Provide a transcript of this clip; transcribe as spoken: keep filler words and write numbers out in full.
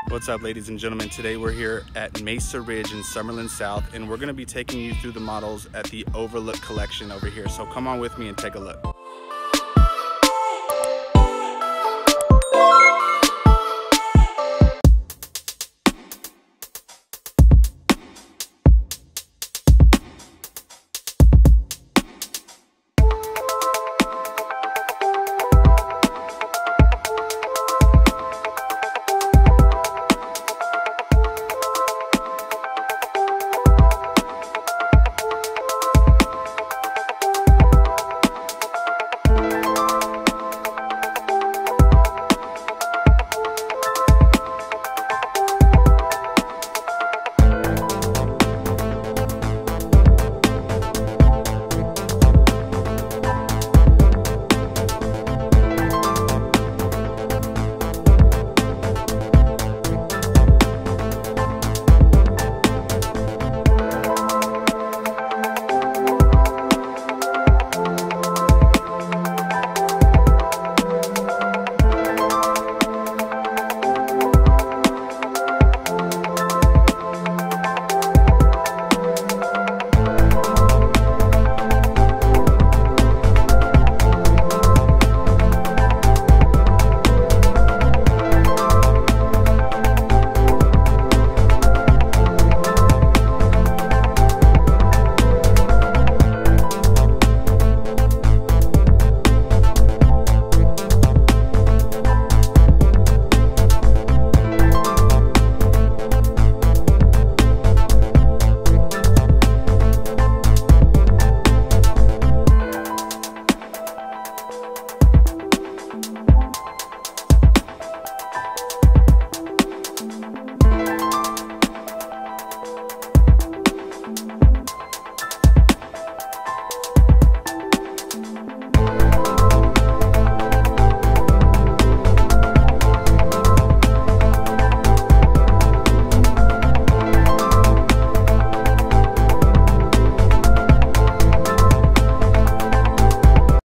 What's up, ladies and gentlemen? Today we're here at Mesa Ridge in Summerlin South, and we're going to be taking you through the models at the Overlook collection over here. So come on with me and take a look.